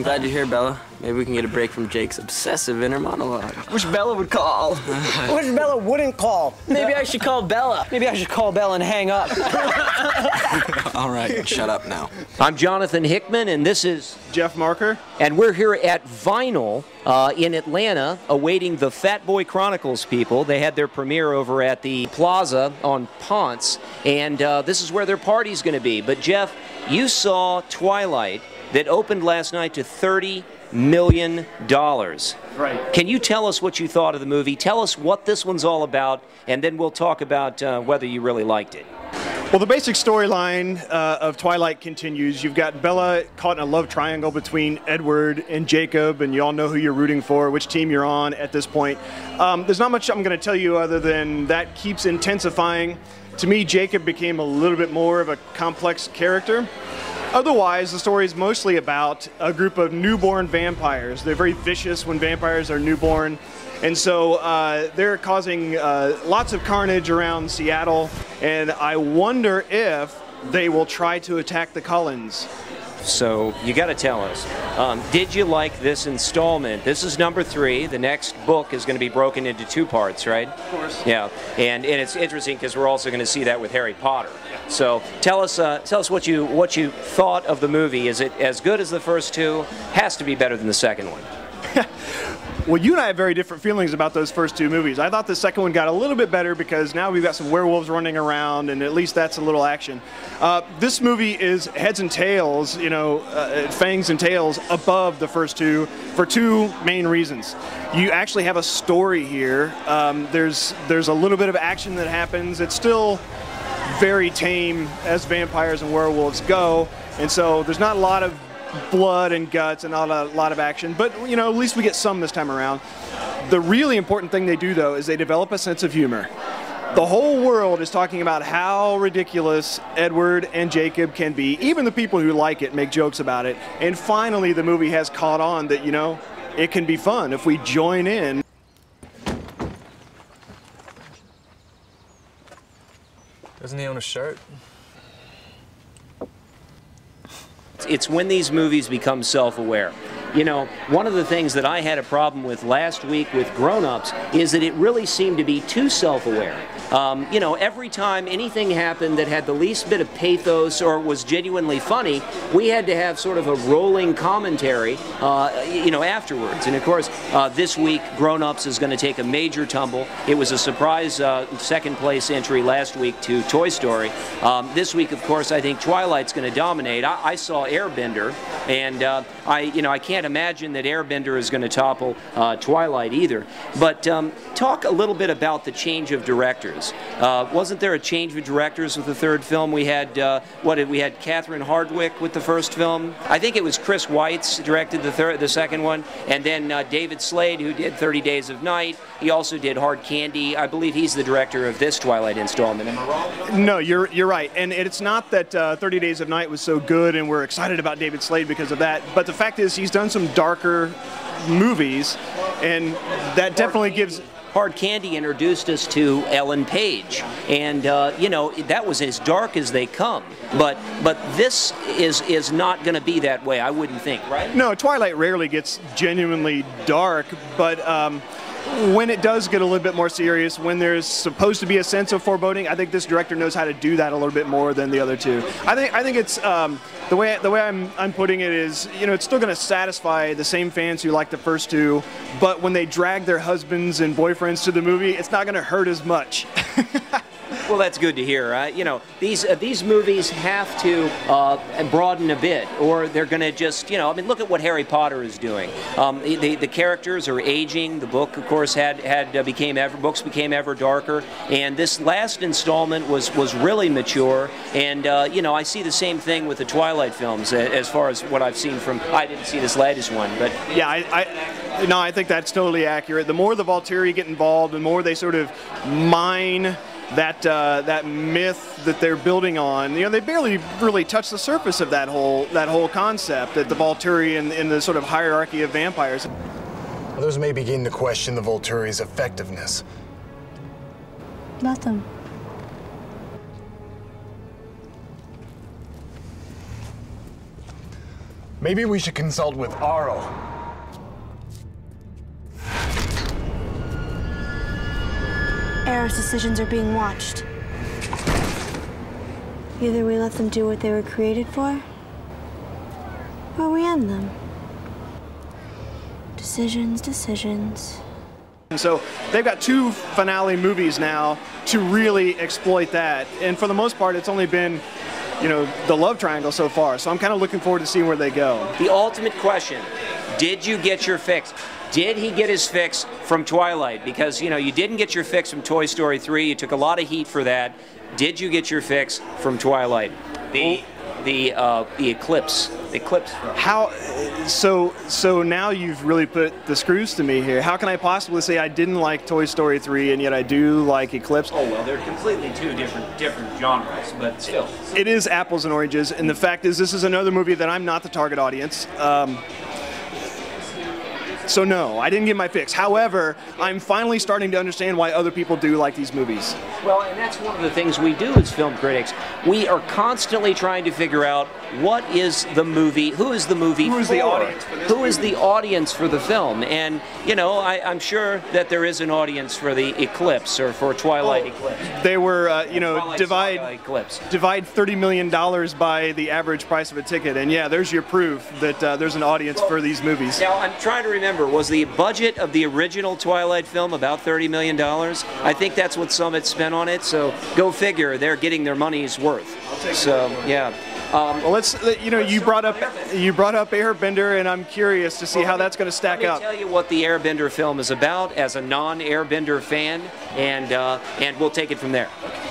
glad you're here, Bella. Maybe we can get a break from Jake's obsessive inner monologue. Wish Bella would call. Wish Bella wouldn't call. Maybe I should call Bella. Maybe I should call Bella and hang up. All right, shut up now. I'm Jonathan Hickman, and this is Jeff Marker. And we're here at Vinyl in Atlanta, awaiting the Fat Boy Chronicles people. They had their premiere over at the Plaza on Ponce, and this is where their party's going to be. But Jeff, you saw Twilight that opened last night to $30 million. Right. Can you tell us what you thought of the movie? Tell us what this one's all about, and then we'll talk about whether you really liked it. Well, the basic storyline of Twilight continues. You've got Bella caught in a love triangle between Edward and Jacob, and you all know who you're rooting for, which team you're on at this point. There's not much I'm going to tell you other than that keeps intensifying. To me, Jacob became a little bit more of a complex character. Otherwise, the story is mostly about a group of newborn vampires. They're very vicious when vampires are newborn. And so they're causing lots of carnage around Seattle. And I wonder if they will try to attack the Cullens. So you got to tell us, did you like this installment? This is number 3. The next book is going to be broken into 2 parts, right? Of course. Yeah, and it's interesting because we're also going to see that with Harry Potter. Yeah. So tell us what you thought of the movie. Is it as good as the first 2? Has to be better than the second one. Well, you and I have very different feelings about those first 2 movies. I thought the second one got a little bit better because now we've got some werewolves running around, and at least that's a little action. This movie is heads and tails, fangs and tails above the first 2 for 2 main reasons. You actually have a story here. There's a little bit of action that happens. It's still very tame as vampires and werewolves go, and so there's not a lot of blood and guts and not a lot of action, but at least we get some this time around. The really important thing they do, though, is they develop a sense of humor. The whole world is talking about how ridiculous Edward and Jacob can be. Even the people who like it make jokes about it. And finally, the movie has caught on that, it can be fun if we join in. Doesn't he own a shirt? It's when these movies become self-aware. One of the things that I had a problem with last week with Grown Ups is that it really seemed to be too self-aware. Every time anything happened that had the least bit of pathos or was genuinely funny, we had to have sort of a rolling commentary, afterwards. And of course, this week, Grown Ups is going to take a major tumble. It was a surprise second-place entry last week to Toy Story. This week, of course, I think Twilight's going to dominate. I saw Airbender, and I can't imagine that Airbender is going to topple Twilight either. But talk a little bit about the change of directors. Wasn't there a change of directors with the third film? We had we had Catherine Hardwicke with the first film. I think it was Chris Weitz directed the second one, and then David Slade, who did 30 Days of Night. He also did Hard Candy. I believe he's the director of this Twilight installment. Am I wrong? No, you're right. And it's not that 30 Days of Night was so good and we're excited about David Slade because of that, but the fact is he's done some darker movies, and that definitely gives... Hard Candy introduced us to Ellen Page, and that was as dark as they come. But this is not going to be that way, I wouldn't think, right? No, Twilight rarely gets genuinely dark, but when it does get a little bit more serious, when there's supposed to be a sense of foreboding, I think this director knows how to do that a little bit more than the other 2. I think it's the way I'm putting it is, it's still going to satisfy the same fans who like the first 2, but when they drag their husbands and boyfriends to the movie, it's not going to hurt as much. Well, that's good to hear. These movies have to broaden a bit, or they're going to just, look at what Harry Potter is doing. The characters are aging. The book, of course, books became ever darker, and this last installment was really mature. And I see the same thing with the Twilight films, as far as what I've seen from. I didn't see this latest one, but yeah, I think that's totally accurate. The more the Volturi get involved, the more they sort of mine that myth that they're building on. They barely really touch the surface of that whole concept, that the Volturi in the sort of hierarchy of vampires. Others may begin to question the Volturi's effectiveness. Let them. Maybe we should consult with Arl. Arrow's decisions are being watched. Either we let them do what they were created for, or we end them. Decisions, decisions. And so they've got 2 finale movies now to really exploit that. And for the most part, it's only been, you know, the love triangle so far. So I'm kind of looking forward to seeing where they go. The ultimate question, did you get your fix? Did he get his fix from Twilight? Because, you know, you didn't get your fix from Toy Story 3. You took a lot of heat for that. Did you get your fix from Twilight? The Eclipse. The Eclipse. How? So now you've really put the screws to me here. How can I possibly say I didn't like Toy Story 3 and yet I do like Eclipse? Oh well, they're completely 2 different genres, but still. It is apples and oranges, and the fact is this is another movie that I'm not the target audience. So no, I didn't get my fix. However, I'm finally starting to understand why other people do like these movies. Well, and that's one of the things we do as film critics. We are constantly trying to figure out what is the movie, who is the movie Who is for? the audience for this Who is the audience for the film? And, you know, I'm sure that there is an audience for the Eclipse or for Twilight Eclipse. They were, you know, Twilight divide Saga Eclipse. $30 million by the average price of a ticket, and yeah, there's your proof that there's an audience for these movies. Now, I'm trying to remember, was the budget of the original Twilight film about $30 million? I think that's what Summit spent on it, so go figure, they're getting their money's worth. So, yeah. Well, you brought up Airbender, and I'm curious to see how that's going to stack up. Let me tell you what the Airbender film is about as a non-Airbender fan, and we'll take it from there.